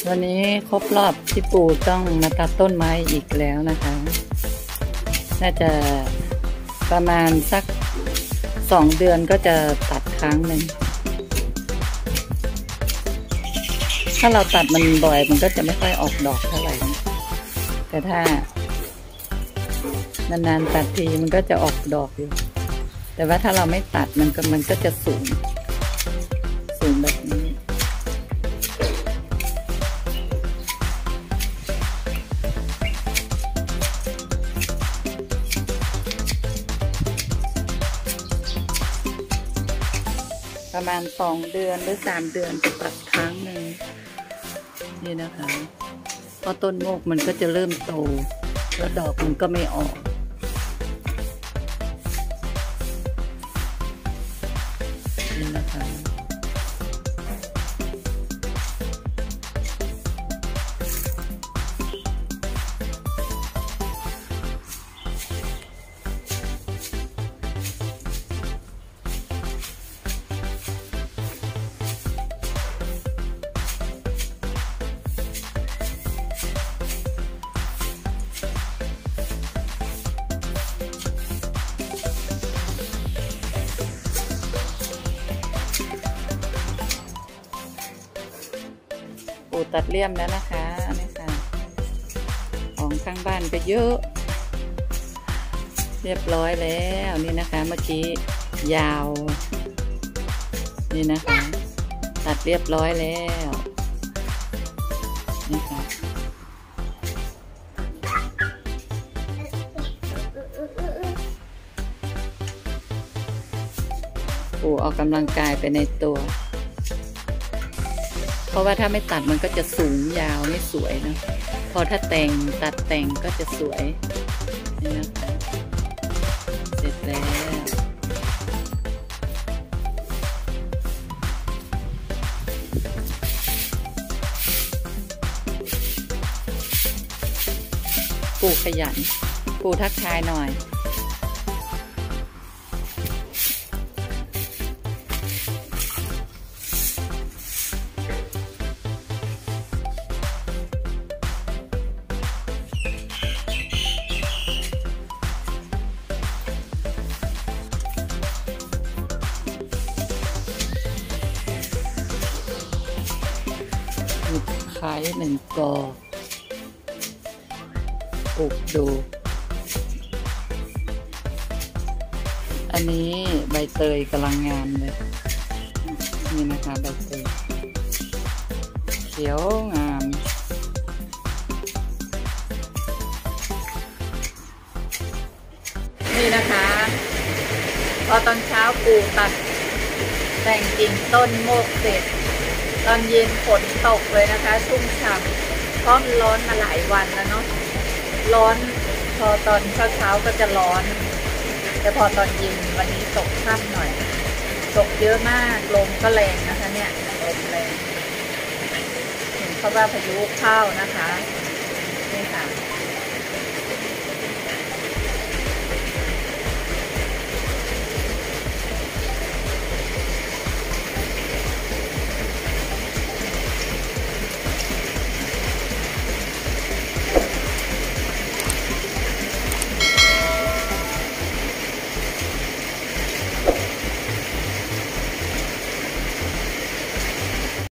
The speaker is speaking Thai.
วันนี้ครบรอบที่ปู่ต้องมาตัดต้นไม้อีกแล้วนะคะ น่าจะประมาณสัก2 เดือนก็จะตัดครั้งหนึ่ง ถ้าเราตัดมันบ่อยมันก็จะไม่ค่อยออกดอกเท่าไหร่ แต่ถ้านานๆตัดทีมันก็จะออกดอกอยู่ แต่ว่าถ้าเราไม่ตัดมันก็จะสูงแบบนี้ประมาณ2 เดือนหรือ3 เดือนจะตัดครั้งหนึ่งนี่นะคะเพราะต้นโมกมันก็จะเริ่มโตแล้วดอกมันก็ไม่ออกนี่นะคะปู่ตัดเลี่ยมแล้วนะคะนี่ค่ะของข้างบ้านก็เยอะเรียบร้อยแล้วนี่นะคะเมื่อกี้ยาวนี่นะคะตัดเรียบร้อยแล้วนี่ค่ะปู่ออกกำลังกายไปในตัวเพราะว่าถ้าไม่ตัดมันก็จะสูงยาวไม่สวยเนาะพอถ้าตัดแต่งก็จะสวยนี่นะคะเสร็จแล้วปู่ขยันปู่ทักทายหน่อยขาย1 กอปลูกดูอันนี้ใบเตยกำลังงามเลยนี่นะคะใบเตยเขียวงามนี่นะคะพอตอนเช้าปู่ตัดแต่งกิ่งต้นโมกเสร็จตอนเย็นฝนตกเลยนะคะชุ่มฉ่ำเพราะมันร้อนมาหลายวันแล้วเนาะร้อนพอตอนเช้าก็จะร้อนแต่พอตอนเย็นวันนี้ตกค่ำหน่อยตกเยอะมากลมก็แรงนะคะเนี่ยลมแรงเห็นเขาว่าพายุเข้านะคะนี่ค่ะ